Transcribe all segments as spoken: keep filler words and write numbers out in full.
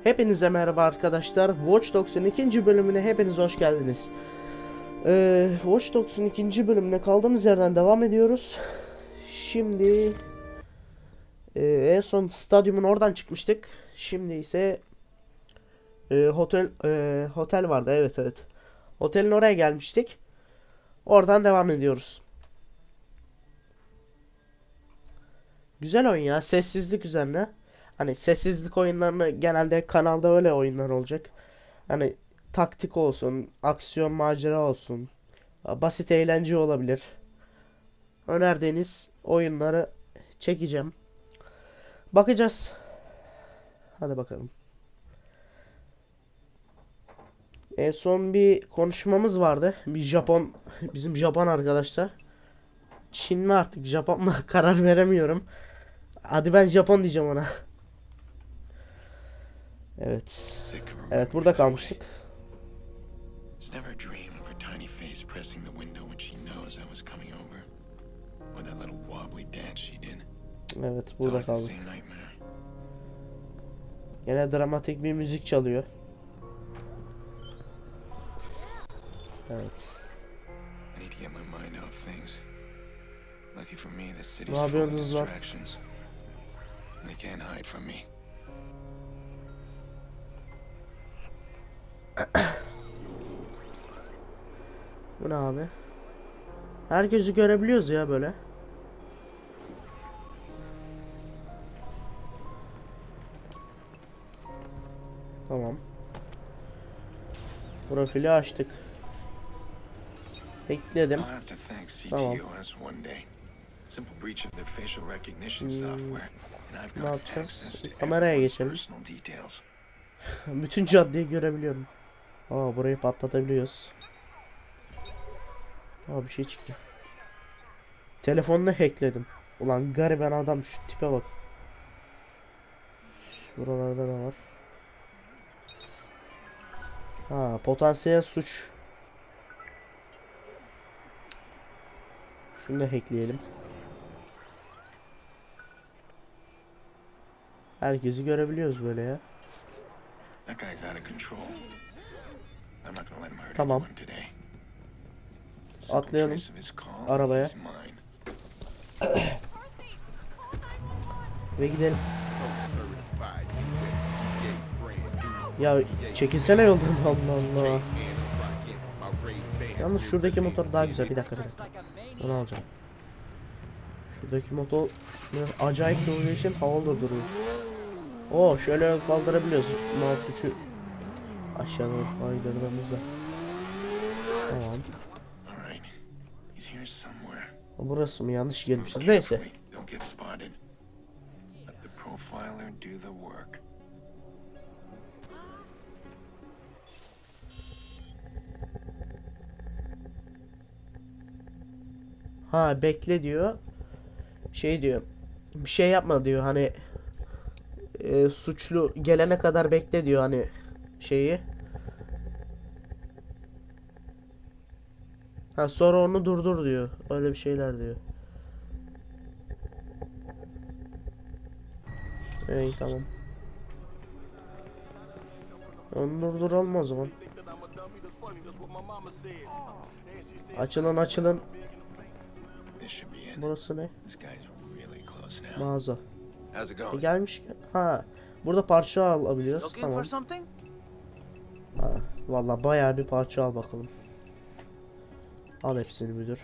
Hepinize merhaba arkadaşlar. Watch Dogs'un ikinci bölümüne hepiniz hoş geldiniz. Ee, Watch Dogs'un ikinci bölümüne kaldığımız yerden devam ediyoruz. Şimdi e, en son stadyumun oradan çıkmıştık. Şimdi ise e, hotel e, otel vardı. Evet evet. Otelin oraya gelmiştik. Oradan devam ediyoruz. Güzel oyun ya. Sessizlik üzerine. Hani sessizlik oyunlarını genelde kanalda öyle oyunlar olacak. Hani taktik olsun, aksiyon macera olsun, basit eğlence olabilir. Önerdiğiniz oyunları çekeceğim. Bakacağız. Hadi bakalım. En son bir konuşmamız vardı. Bir Japon, bizim Japon arkadaşlar. Çin mi artık Japon mu karar veremiyorum. Hadi ben Japon diyeceğim ona. Evet. Evet, burada kalmıştık. Evet, burada kaldık. Yine dramatik bir müzik çalıyor. Evet. Ne yapıyorsunuz lan? Bu ne abi? Herkesi görebiliyoruz ya böyle. Tamam. Profili açtık. Bekledim. Tamam. Hmm. Ne yapacağız? Kameraya geçelim. Bütün caddeyi görebiliyorum. Aa, burayı patlatabiliyoruz. Aa, bir şey çıktı. Telefonunu hackledim. Ulan gariban adam, şu tipe bak. Buralarda da var. Ha, potansiyel suç. Şunu da hackleyelim. Herkesi görebiliyoruz böyle ya. Tamam. Atlayalım arabaya. Ve gidelim. Ya çekilsene yoldan, Allah Allah. Yalnız şuradaki motor daha güzel. Bir dakika bir dakika. Onu alacağım. Şuradaki motor acayip durduğu için havalı duruyor. Oo, şöyle kaldırabiliyoruz. Mouse uçu aşağı doğru kaydırdığımızda. Tamam. Burası mı? Yanlış gelmişiz. Neyse. Ha, bekle diyor. Şey diyor. Bir şey yapma diyor. Hani e, suçlu gelene kadar bekle diyor, hani şeyi. Ha, sonra onu durdur diyor. Öyle bir şeyler diyor. İyi, tamam. Onu durduralım o zaman. Açılın açılın. Burası ne? Mağaza. E, gelmişken. Ha, burada parça alabiliyoruz. Tamam. Ha, vallahi bayağı bir parça al bakalım. Al hepsini müdür.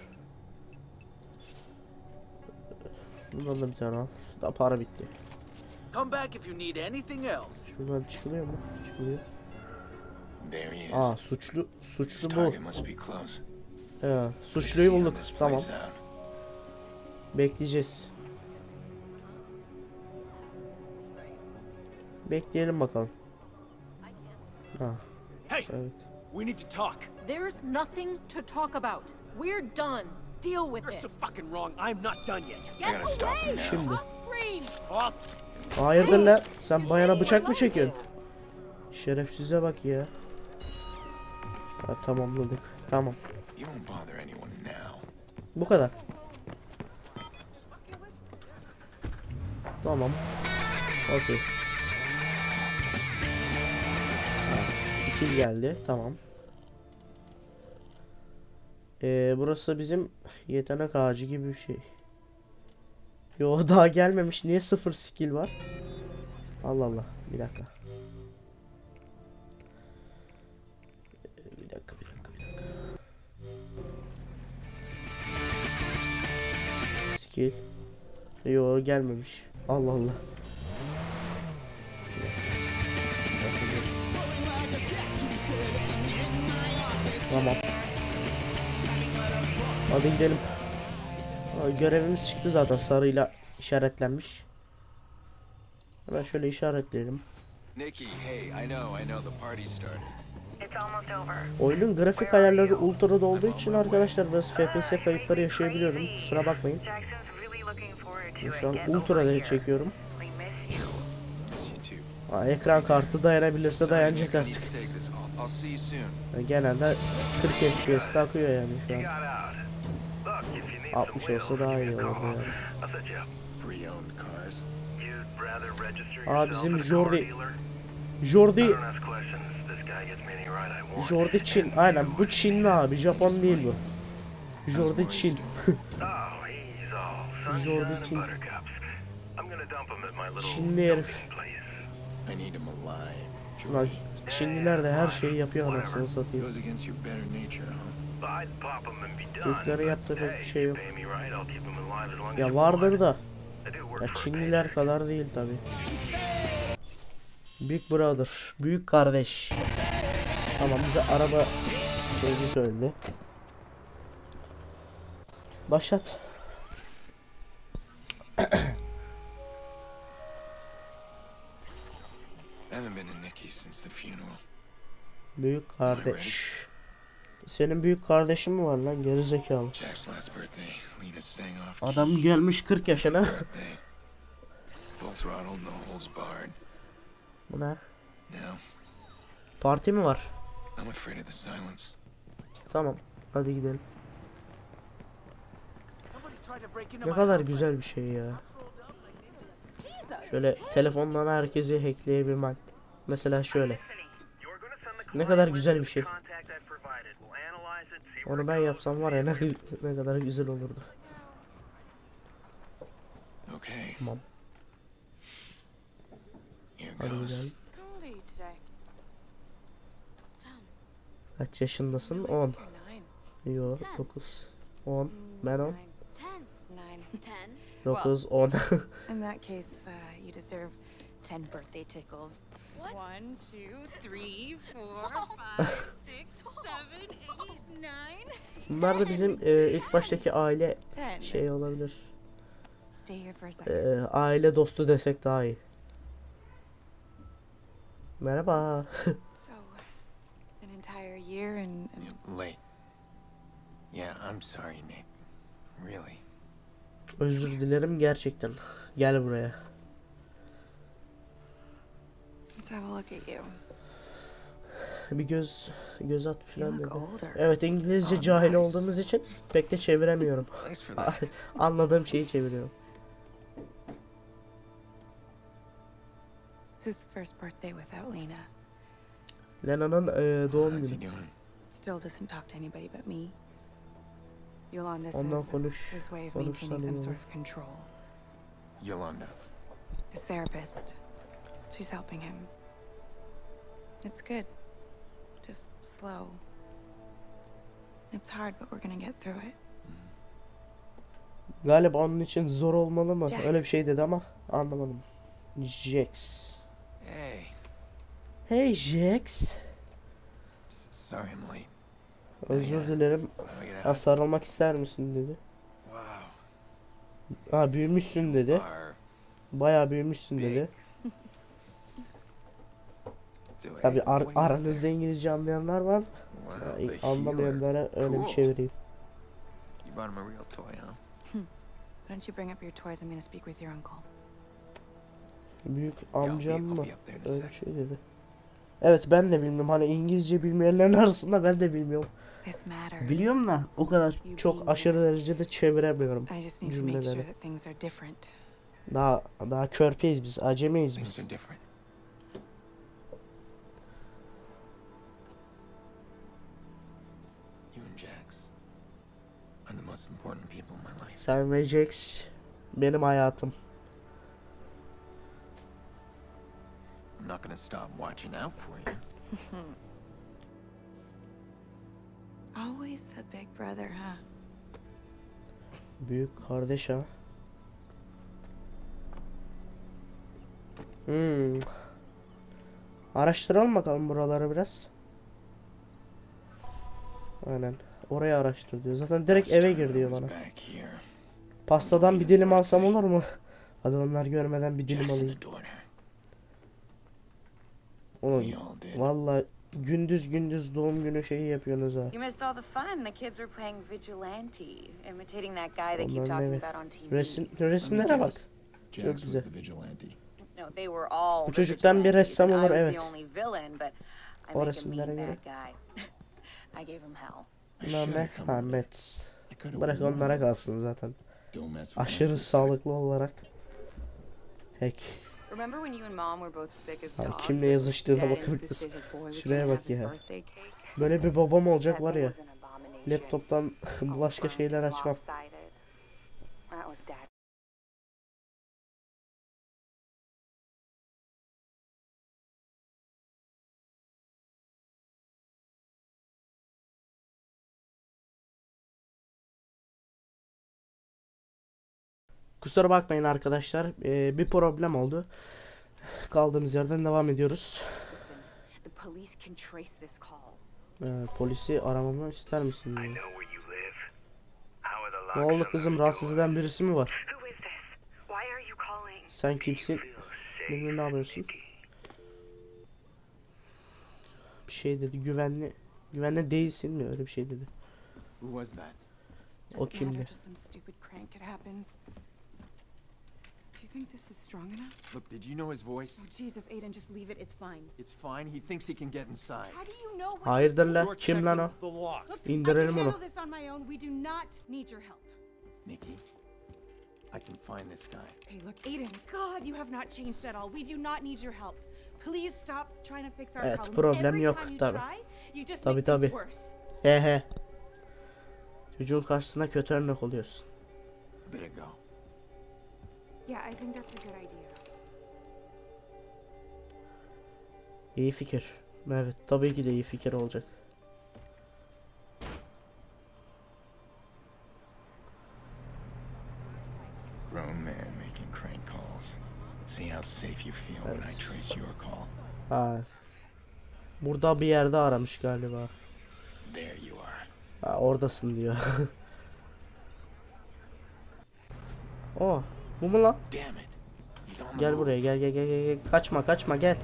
Bundan da bir tane al. Daha para bitti. Şuradan çıkılıyor mu? Çıkılıyor. Aa, suçlu suçlu bu. He, suçluyu bulduk. Tamam. Bekleyeceğiz. Bekleyelim bakalım. Ha. Evet. We need to talk. There's nothing to talk about. We're done. Deal with You're it. so fucking wrong. I'm not done yet. Get away! Şimdi. I'll scream. Hayırdır lan? Sen bayana bıçak mı çekiyorsun? Şerefsize bak ya. Ha, tamamladık. Tamam. Bu kadar. Tamam. Okey. skill geldi. Tamam. Ee, burası bizim yetenek ağacı gibi bir şey. Yo daha gelmemiş. Niye sıfır skill var? Allah Allah. Bir dakika. Bir dakika, bir dakika, bir dakika. Skill. Yo gelmemiş. Allah Allah. Tamam. Hadi gidelim. Aa, görevimiz çıktı zaten, sarıyla işaretlenmiş. Hemen şöyle işaretleyelim. Nikki, hey, I know, I know the party started. It's almost over. Oyunun grafik ayarları ultra'da olduğu için arkadaşlar biraz F P S kayıpları yaşayabiliyorum. Kusura bakmayın. Jackson's really looking forward to Şu an it. Get over ultra'da here. çekiyorum. We miss you. Miss you too. Aa, ekran kartı dayanabilirse Sorry, dayanacak Nick, I need artık. to take this. I'll, I'll see you soon. Yani genelde kırk F P S'te akıyor yani şu an. Got out. Look, if you need altmış some olsa wheels, daha give iyi me a olurdu call. yani. I'll set you up. Pre-owned cars. You'd rather register Aa, yourself bizim as a car Jordi dealer? Jordi I don't ask questions. This guy gets me any ride I want. Jordi Çin. Aynen bu Çinli abi, Japon değil bu. Jordi Çin. Oh, he's all sunshine Jordi and Çin. buttercups. I'm gonna dump him at my little Çinli herif. dumping place. I need him alive. Lan Jordy. Çinliler de her şeyi yapıyor anasını satayım. Goes against your better nature, huh? I'd pop him and be done. Türklerin yaptığı pek bir şey yok. Pay me right, I'll keep him alive as long as Ya you vardır want. da. I do work Ya for a Çinliler kadar değil tabi. Big Brother, büyük kardeş. Tamam, bize araba şeyini söyledi. Başlat. I haven't been to Nikki's since the funeral. Büyük kardeş. Senin büyük kardeşin mi var lan, gerizekalı? Jack's last birthday. Lena sang off. Adam gelmiş kırk yaşına. Birthday. Full throttle, no holds barred. Bu ne? Now, Parti mi var? I'm afraid of the silence. Tamam, hadi gidelim. Somebody tried to break into Ne my kadar house. güzel bir şey ya. Şöyle telefondan herkesi hackleyebilmen. Mesela şöyle. You're gonna send the Ne kadar güzel bir şey. contact I've provided. We'll analyze it, see where Onu it ben goes. yapsam var ya, ne, ne kadar güzel olurdu. Okay, Tamam, here hadi goes. gidelim. How old are you today? Ten. Kaç yaşındasın? on. Nine. Yo, dokuz. on. Ben on. Nine. Ten. Nine. Ten. dokuz, on. In that case, uh, you deserve ten birthday tickles. What? One, two, three, four, five, six, seven, eight, nine, Bunlar da bizim e, ilk baştaki aile ten. şey olabilir. Stay here for a second. E, aile dostu desek daha iyi. Merhaba. So, an entire year and, and Yeah, late. Yeah, I'm sorry, Nick. Really. Özür dilerim gerçekten. Gel buraya. let's have a look at you. Bir göz göz at You falan look dedi. older. Evet, İngilizce Oh, cahil nice. olduğumuz için pek de çeviremiyorum. Thanks for that. Anladığım şeyi çeviriyorum. It's his first birthday without Lena. Lena'nın e, doğum How's he günü. doing? Still doesn't talk to anybody but me. Yolanda says Ondan it's konuş- his way of konuşsan maintaining some iyi sort olur. of control. Yolanda. His therapist. She's helping him. It's good. Just slow. It's hard, but we're gonna get through it. Galiba onun için zor olmalı mı? Jax. Öyle bir şey dedi ama anlamadım. Jax. Hey. Hey Jax. S- Sorry I'm late. Özür dilerim. Can we get Ha, out? sarılmak ister misin dedi. Wow. Ha, büyümüşsün dedi. Are Bayağı büyümüşsün dedi. do Tabi I- ar wait. aranızda İngilizce anlayanlar var. Wow, Ha, the healer. anlamayanlara öyle bir Cool. çevireyim. You bought him a real toy, huh? Why don't you bring up your toys? I'm gonna speak with your uncle. Büyük Yeah, I'll be- amcam I'll mı? be up there in a Öyle bir second. şey dedi. Evet, ben de bilmiyorum. Hani İngilizce bilmeyenlerin arasında ben de bilmiyorum. This matters. Biliyorum da o kadar çok aşırı derecede çeviremiyorum. I just need to make sure cümleleri. that things are different. Daha daha körpeyiz biz, acemiyiz Things biz. are different. most important people in my life. Sen ve Jax benim hayatım. I'm not gonna stop watching out for you. Always the big brother, huh? Büyük kardeş ha. Hmm. Araştıralım bakalım buraları biraz. Aynen. Oraya araştır diyor. Zaten direkt eve gir diyor bana. Back here. Pastadan bir dilim alsam olur mu? Hadi onlar görmeden bir dilim Jackson alayım. adored her. Oğlum We all did. vallahi gündüz gündüz doğum günü şeyi yapıyorsunuz ha. You missed all the fun. The kids were playing vigilante, imitating that guy they keep Onların talking evi. about on T V. Resim, resimlere bak. Jax Çok was güzel. the vigilante. No, they were all. Bu the çocuktan bir vigilantes, ressam and I olur, was evet. the only villain, but I O make a resimlere mean göre. bad guy. I gave him hell. I Bunlar shoulda ne? come with it. Ahmet. I coulda Bırak warned onlara you. kalsın zaten. Don't mess with my Aşırı sister. sağlıklı olarak. Hack. Remember when you and mom were both sick as Abi dogs? kimle yazıştığına Dad bakabiliriz. insisted his boy was Şuraya gonna bak have his ya. birthday cake. Böyle bir babam olacak var ya. That was an abomination. Laptoptan başka şeyler açmam. Lopsided. That was dad. Kusura bakmayın arkadaşlar. Ee, bir problem oldu. Kaldığımız yerden devam ediyoruz. Listen, the police can trace this call. Ee, polisi aramamı ister misin? I diyor. know where you live. How are the locks Ne on oldu those kızım? Rahatsız doors? eden birisi mi var? Who is this? Why are you calling? Sen kimsin? Feel safe, Benimle ne yapıyorsun? Nikki. Bir şey dedi. Güvenli. Güvenli değilsin mi? Öyle bir şey dedi. Who was that? O Doesn't matter, kimdi? just some stupid crank. It happens. Do you think this is strong enough? Look, did you know his voice? Oh, Jesus, Aiden, just leave it. It's fine. It's fine. He thinks he can get inside. How do you know what Hayırdır he's lan? doing? Kim lan o? The locks. Look, I İndirelim can onu. handle this on my own. We do not need your help. Nikki, I can find this guy. Okay, look, Aiden, God, you have not changed at all. We do not need your help. Please stop trying to fix our Evet, problems. problem Every yok, time you tabii. try, you just Tabii, make things tabii. worse. He he. Çocuğun karşısında kötü örnek oluyorsun. Better go. Yeah, I think that's a good idea. İyi fikir. Evet, tabii ki de iyi fikir olacak. Grown man making crank calls. Let's see how safe you feel when I trace your call. Ha. Burada bir yerde aramış galiba. There you are. Ha, oradasın diyor. O, bu mu lan? Damn it. He's on the Gel move. buraya, gel gel gel gel. Kaçma kaçma gel.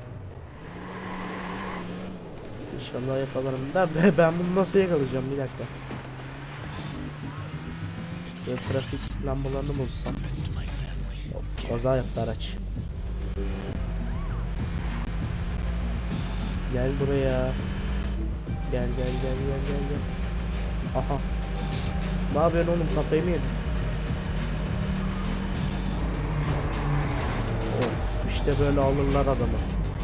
İnşallah yakalarım da be- ben bunu nasıl yakalayacağım, bir dakika. Böyle trafik lambalarını bulsam. It's to my family. Of, kaza yaptı araç. Gel buraya. Gel gel gel gel gel gel. Aha. Ne yapıyorsun oğlum, kafayı mı yedin? Of, işte böyle alırlar adamı.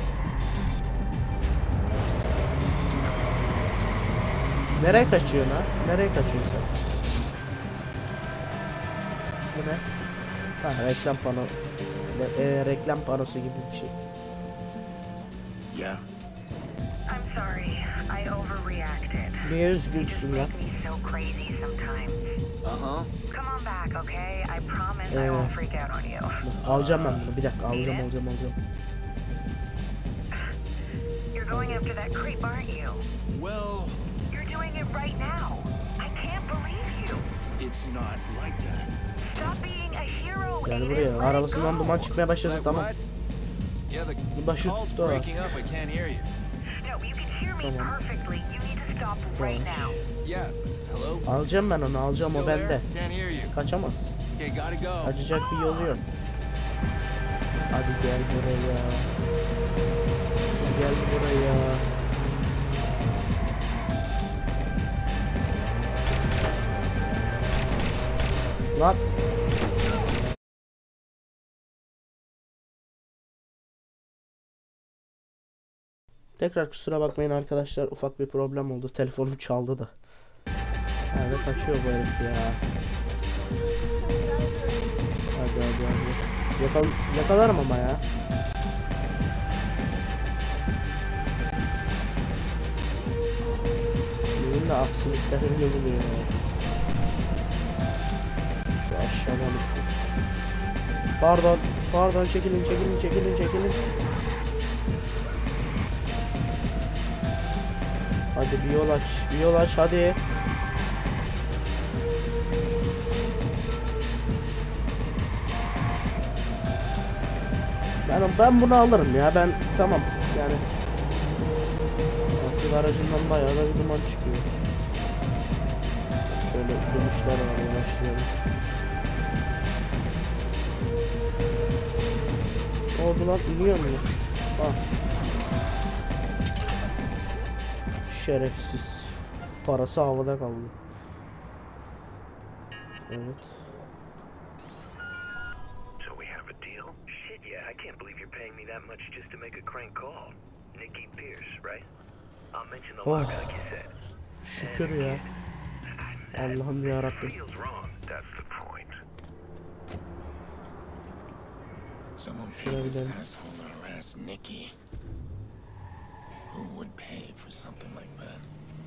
Nereye kaçıyorsun ha? Nereye kaçıyorsun sen? Bu ne? Ha, reklam pano. Ne- e, reklam panosu gibi bir şey. Yeah. I'm sorry. I overreacted. Niye You just üzgünsün ya? make me so crazy sometimes. Uh-huh. Come on back, okay? I promise I Ee, won't freak out on you. Dur, alacağım ben bunu. Bir dakika, alacağım alacağım alacağım. You're going after that creep, aren't you? Well, You're doing it right now. I can't believe you. it's not like that. Stop being a hero, Gel Aiden. buraya. Let it Arabasından go. duman çıkmaya başladı, tamam. Yeah, the Başı call's tuttu ha. breaking up. I can't hear you. No, you can hear me Tamam. perfectly. You need to stop right Tamam. now. Yeah. Hello. Alacağım ben onu, alacağım, o Still there? bende. Can't hear you. Kaçamaz. Okay, gotta go. Kaçacak bir yolu yok. Hadi gel buraya. Gel buraya. Lan. Tekrar kusura bakmayın arkadaşlar, ufak bir problem oldu. Telefonum çaldı da. Hadi kaçıyor bu herif ya. Hadi hadi hadi. Yakal yakalarım ama ya. Bunun da aksiliklerini buluyor ya. Şu aşağıdan uçtu. Pardon, pardon, çekilin, çekilin, çekilin, çekilin. Hadi bir yol aç, bir yol aç, hadi. Ben ben bunu alırım ya, ben tamam yani. Artık aracından bayağı da bir duman çıkıyor. Şöyle dönüşler var, yavaşlayalım. Ne oldu lan, iniyor mu? Ah. Şerefsiz. Parası havada kaldı. Evet. So we have a deal? Shit, yeah, I can't believe you're paying me that much just to make a crank call. Nikki Pierce, right? I'll mention the Oh. lock like you said. Şükür ya. Allah'ım ya Rabbim. Feels wrong. That's the point. Someone Şöyle paid this gidelim. asshole to harass Nikki. Who would pay for something like that?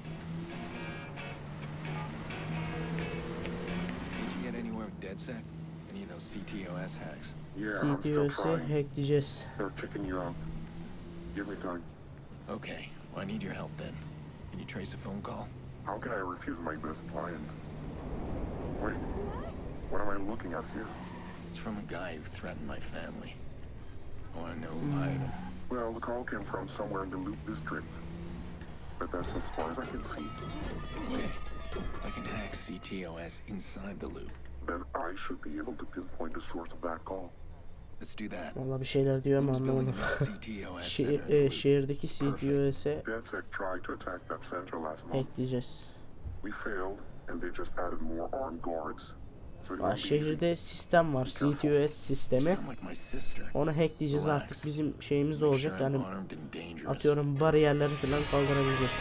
Did you get anywhere with DedSec? Any of those C T O S hacks? C T O S'e hackleyeceğiz. They're kicking you out. Give me time. Okay, well, I need your help then. Can you trace a phone call? How can I refuse my best client? Wait, what am I looking at here? It's from a guy who threatened my family. I want to know who hired him. Well, the call came from somewhere in the Loop District. But that's as far as I can see. Okay, I can hack C T O S inside the loop. Then I should be able to pinpoint the source of that call. Let's do that. Vallahi bir şeyler diyor ama Who's building anlamadım. a new C T O S Şe center in the e, loop? şehirdeki C T O S'e DedSec tried to attack that center last month. hackleyeceğiz. We failed, and they just added more armed guards. So it Aa, won't be easy. şehirde sistem var, C T O S sistemi. Sound like my sister. Onu hackleyeceğiz, Relax. artık bizim şeyimiz de Make olacak sure I'm yani, armed and dangerous. atıyorum bariyerleri falan kaldırabileceğiz.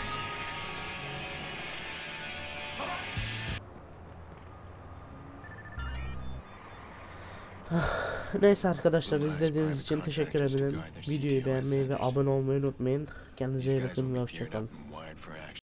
Neyse arkadaşlar, izlediğiniz için teşekkür ederim. Videoyu beğenmeyi ve abone olmayı unutmayın. Kendinize iyi bakın ve hoşçakalın.